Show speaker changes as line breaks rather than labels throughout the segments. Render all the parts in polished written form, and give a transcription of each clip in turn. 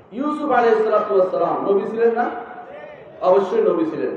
ইউসুফ আলাইহিস সালাম নবী ছিলেন না? অবশ্যই নবী ছিলেন।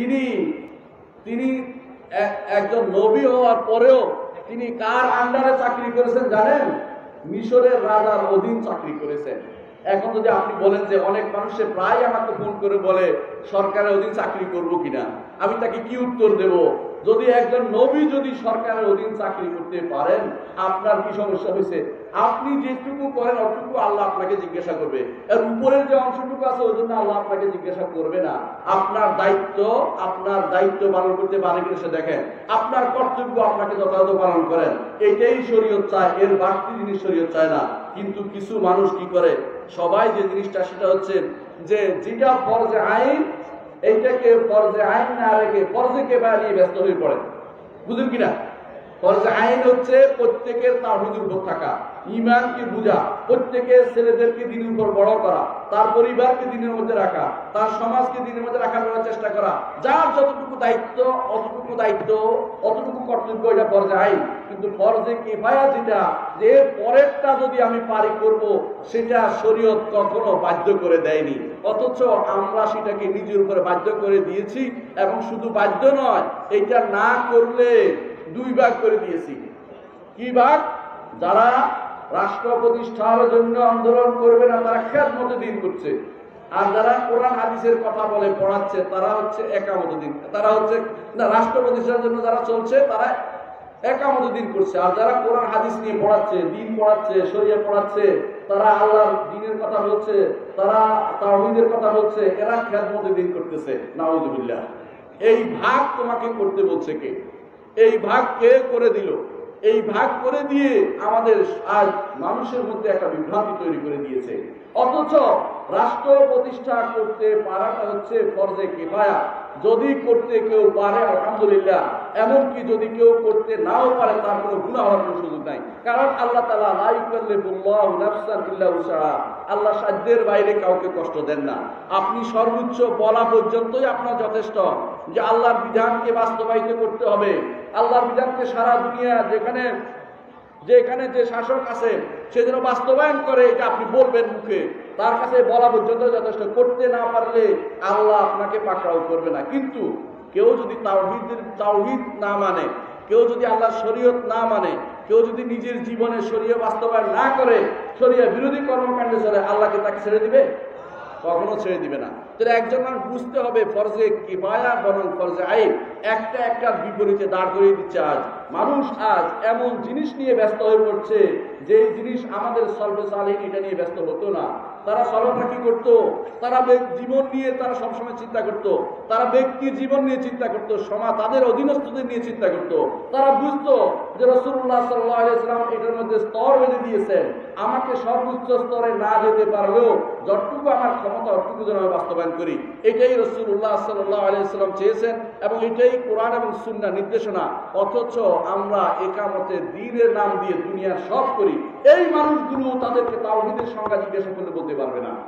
তিনি একজন নবী হওয়ার পরেও তিনি কার আন্ডারে চাকরি করেছেন জানেন? মিশরের রাজার অধীন চাকরি করেছেন। এখন যদি আপনি বলেন যে অনেক মানুষে প্রায় আমাকে ফোন করে বলে সরকারের অধীন চাকরি করব কিনা, আমি তাকে কি উত্তর দেব? যদি একজন নবী যদি সরকারের অধীন চাকরি করতে পারেন, আপনার কি সমস্যা হয়েছে? আপনি যেটুকু করেন অতটুকু আল্লাহ আপনাকে জিজ্ঞাসা করবে, এর উপরের যে অংশটুকু আছে ওই জন্য আল্লাহ আপনাকে জিজ্ঞাসা করবে না। আপনার দায়িত্ব পালন করতে পারে কিনা সে দেখেন, আপনার কর্তব্য আপনাকে যথাযথ পালন করেন, এটাই শরীয়ত চায়, এর বাড়তি জিনিস শরীয়ত চায় না। কিন্তু কিছু মানুষ কি করে, সবাই যে জিনিসটা সেটা হচ্ছে যে যেটা ফরজে আইন এইটাকে ফরজে আইন না রেখে ফরজে কিফায়া নিয়ে ব্যস্ত হয়ে পড়ে। বুঝুন কিনা? ফরজে আইন হচ্ছে প্রত্যেকের তাওহীদের উপর থাকা, ঈমানকে বুঝা, প্রত্যেকের ছেলেদেরকে দ্বীনের উপর বড় করা, তার পরিবারকে দ্বীনের মধ্যে রাখা, তার সমাজকে দ্বীনের মধ্যে রাখার চেষ্টা করা। যার যতটুকু দায়িত্ব অতটুকু কর্তব্য, এটা ফরজে আইন। কিন্তু ফরজে কিফায়া যেটা, যে পরেরটা যদি আমি পারি করব, সেটা শরীয়ত কখনো বাধ্য করে দেয়নি। অথচ আমরা সেটাকে নিজের উপরে বাধ্য করে দিয়েছি, এবং শুধু বাধ্য নয়, এটা না করলে দুই ভাগ করে দিয়েছি। কি ভাগ? যারা রাষ্ট্র প্রতিষ্ঠার জন্য আন্দোলন করবে না তারা খিয়ামতে দিন করছে, আর যারা কোরআন হাদিসের কথা বলে পড়াচ্ছে তারা হচ্ছে একামত দিন, তারা হচ্ছে না রাষ্ট্র প্রতিষ্ঠার জন্য যারা চলছে তারা একামত দিন করছে। আর যারা কোরআন হাদিস নিয়ে পড়াচ্ছে, দিন পড়াচ্ছে, শরিয়া পড়াচ্ছে, তারা আল্লাহর দ্বীনের কথা বলছে, তারা তাওহীদের কথা বলছে, এরা খিয়ামতে দিন করতেছে। নাউযুবিল্লাহ। এই ভাগ তোমাকে করতে বলছে কে? এই ভাগ কে করে দিল? এই ভাগ করে দিয়ে আমাদের আজ মানুষের মধ্যে একটা বিভ্রান্তি তৈরি করে দিয়েছে। অথচ রাষ্ট্র প্রতিষ্ঠা করতে পারাটা হচ্ছে ফরজে কিফায়া। যদি করতে কেউ পারে আলহামদুলিল্লাহ, এমনকি যদি কেউ করতে নাও পারে তার কোনো গুনাহ হওয়ার কোনো সুযোগ নাই। কারণ আল্লাহ তাআলা লা ইউকাল্লিফুল্লাহু নাফসান ইল্লা উসআহা, আল্লাহ সাধ্যের বাইরে কাউকে কষ্ট দেন না। আপনি সর্বোচ্চ বলা পর্যন্তই আপনার যথেষ্ট যে আল্লাহর বিধানকে বাস্তবায়িত করতে হবে। আল্লাহর বিধানকে সারা দুনিয়া যেখানে যে শাসক আছে সে যেন বাস্তবায়ন করে, এটা আপনি বলবেন মুখে, তার কাছে বলা পর্যন্ত যথেষ্ট। করতে না পারলে আল্লাহ আপনাকে পাকড়াও করবে না। কিন্তু কেউ যদি তাওহীদ না মানে, কেউ যদি আল্লাহর শরীয়ত না মানে, কেউ যদি নিজের জীবনে শরীয়ত বাস্তবায়ন না করে, শরীয়ত বিরোধী কর্মকাণ্ডে চলে, আল্লাহকে তাকে ছেড়ে দিবে? কখনো ছেড়ে দিবে না। তাহলে একজন মানুষ বুঝতে হবে ফরজে কিফায়া বরং ফরজে আইন একটার বিপরীতে দাঁড় করিয়ে দিচ্ছে। আজ মানুষ এমন জিনিস নিয়ে ব্যস্ত হয়ে পড়ছে, যে জিনিস আমাদের সলফে সালেহীন এটা নিয়ে ব্যস্ত হতো না। তারা সলফরা কি করতো? তারা জীবন নিয়ে তারা সবসময় চিন্তা করতো, তারা ব্যক্তির জীবন নিয়ে চিন্তা করতো, সমাজ তাদের অধীনস্থদের নিয়ে চিন্তা করতো। তারা বুঝতো যে রাসূলুল্লাহ সাল্লাল্লাহু আলাইহি ওয়াসাল্লাম এটার মধ্যে স্তর বেঁধে দিয়েছেন, আমাকে সর্বোচ্চ স্তরে না যেতে পারলেও যতটুকু আমার ক্ষমতা অতটুকু যেন আমি বাস্তবায়ন করি। এটাই রাসূলুল্লাহ সাল্লাল্লাহু আলাইহি ওয়াসাল্লাম চেয়েছেন, এবং এটাই কোরআন এবং সুন্নাহ নির্দেশনা। অথচ আমরা একামতের দ্বীনের নাম দিয়ে দুনিয়ার সব করি। এই মানুষগুলো তাদেরকে তাওহীদের সংজ্ঞা জিজ্ঞাসা করলে বলতে পারবে না।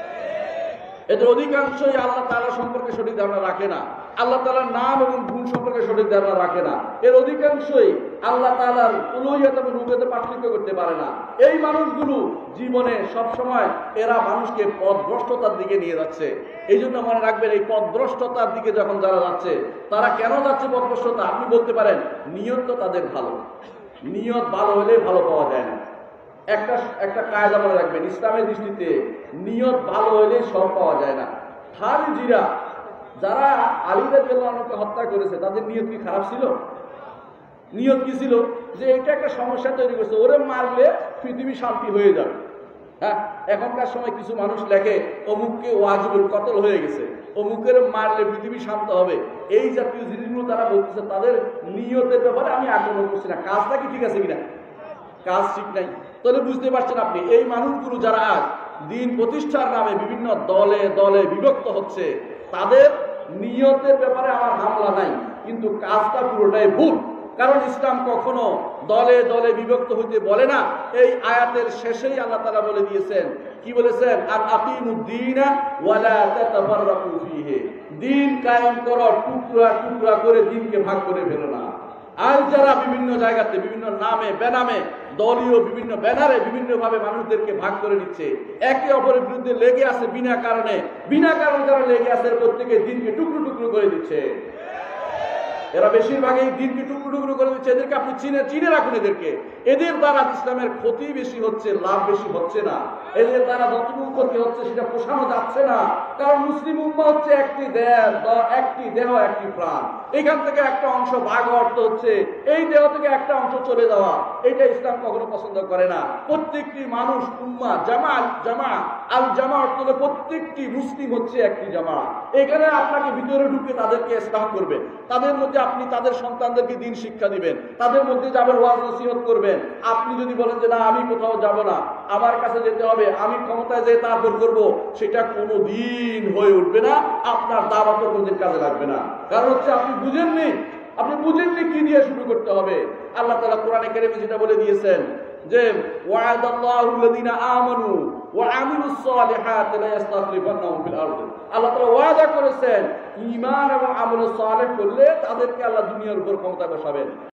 এদের অধিকাংশই আল্লাহ তাআলা সম্পর্কে সঠিক ধারণা রাখে না, আল্লাহ তাআলার নাম এবং গুণ সম্পর্কে সঠিক ধারণা রাখে না। এর অধিকাংশই আল্লাহ তাআলার উলুহিয়ত এবং রুবুবিয়্যত পার্থক্য করতে পারে না। এই মানুষগুলো জীবনে সবসময় এরা মানুষকে পথভ্রষ্টতার দিকে নিয়ে যাচ্ছে। এই জন্য মনে রাখবেন, এই পথভ্রষ্টতার দিকে যখন যারা যাচ্ছে, তারা কেন যাচ্ছে পথভ্রষ্টতা? আপনি বলতে পারেন নিয়ত তো তাদের ভালো, নিয়ত ভালো হলে ভালো পাওয়া যায় না। একটা কায়দা মনে রাখবেন, ইসলামের দৃষ্টিতে নিয়ত ভালো হলে সব পাওয়া যায় না। খারিজিরা যারা আলী রাদিয়াল্লাহু আনহুকে হত্যা করেছে, তাদের নিয়ত কি খারাপ ছিল? নিয়ত কি ছিল? যে এটা একটা সমস্যা তৈরি করছে, ওরে মারলে পৃথিবী শান্তি হয়ে যাবে। হ্যাঁ, এখনকার সময় কিছু মানুষ লেখে অমুককে ওয়াজিবুল কতল হয়ে গেছে, অমুকের মারলে পৃথিবী শান্ত হবে। এই জাতীয় জিনিসগুলো তারা বলতেছে। তাদের নিয়তের ব্যাপারে আমি আগ্রহ করছি না, কাজটা কি ঠিক আছে কিনা? কাজ ঠিক নাই। তাহলে বুঝতে পারছেন আপনি, এই মানুষগুলো যারা আজ দিন প্রতিষ্ঠার নামে বিভিন্ন দলে দলে বিভক্ত হচ্ছে, তাদের নিয়তের ব্যাপারে আমার হামলা নাই, কিন্তু কাজটা পুরোটাই ভুল। কারণ ইসলাম কখনো দলে দলে বিভক্ত হইতে বলে না। এই আয়াতের শেষেই আল্লাহ তাআলা বলে দিয়েছেন, কি বলেছেন? আর আকিমুদ্দীনা ওয়ালা তাতাফাররাকু ফীহি, দিন কায়েম করো, টুকরা টুকরা করে দিনকে ভাগ করে ফেলো না। আজ যারা বিভিন্ন জায়গাতে বিভিন্ন নামে বেনামে দলীয় বিভিন্ন ব্যানারে বিভিন্ন ভাবে মানুষদেরকে ভাগ করে নিচ্ছে, একে অপরের বিরুদ্ধে লেগে আছে বিনা কারণে যারা লেগে আছে প্রত্যেকে দিনকে টুকরো টুকরো করে দিচ্ছে। এরা বেশিরভাগই দিনকে টুকরো টুকরো করে দিচ্ছে। এদেরকে আপনি চিনে রাখুন। এদের দ্বারা ইসলামের ক্ষতি বেশি হচ্ছে, লাভ বেশি হচ্ছে না। এদের দ্বারা যতটুকু ক্ষতি হচ্ছে সেটা পোষানো যাচ্ছে না। কারণ মুসলিম উম্মাহ হচ্ছে একটি দেহ একটি প্রাণ। এখান থেকে একটা অংশ ভাগ অর্থ হচ্ছে এই দেহ থেকে একটা অংশ চলে যাওয়া। এটা ইসলাম কখনো পছন্দ করে না। প্রত্যেকটি মানুষ উম্মাহ জামা অর্থ হলো প্রত্যেকটি মুসলিম হচ্ছে একটি জামা। এখানে আপনাকে ভিতরে ঢুকে তাদেরকে ইসলাম করবেন, তাদের মধ্যে আপনি তাদের সন্তানদেরকে দিন শিক্ষা দিবেন, তাদের মধ্যে যাবেন ওয়াজ নসিহত করবেন। আপনি যদি বলেন যে না আমি কোথাও যাব না, আমার কাছে যেতে হবে, আমি ক্ষমতায় যেয়ে তারপর করবো, সেটা কোনো দিন হয়ে উঠবে না। আপনার দাওয়াতও কোনদিন কাজে লাগবে না। কারণ হচ্ছে আপনি বুঝেননি কি দিয়ে শুরু করতে হবে। আল্লাহ তাআলা কোরআনে কারিমে যেটা বলে দিয়েছেন যে ওয়াদাল্লাহুল্লাযীনা আমানু ওয়া আমিলুস সালিহাতি লা ইস্তাখলিফান্নাহুম ফিল আরদ। আল্লাহ তাআলা ওয়াদা করেছেন ঈমান এবং আমল সালেহ করলে তাদেরকে আল্লাহ দুনিয়ার উপর ক্ষমতা বসাবেন।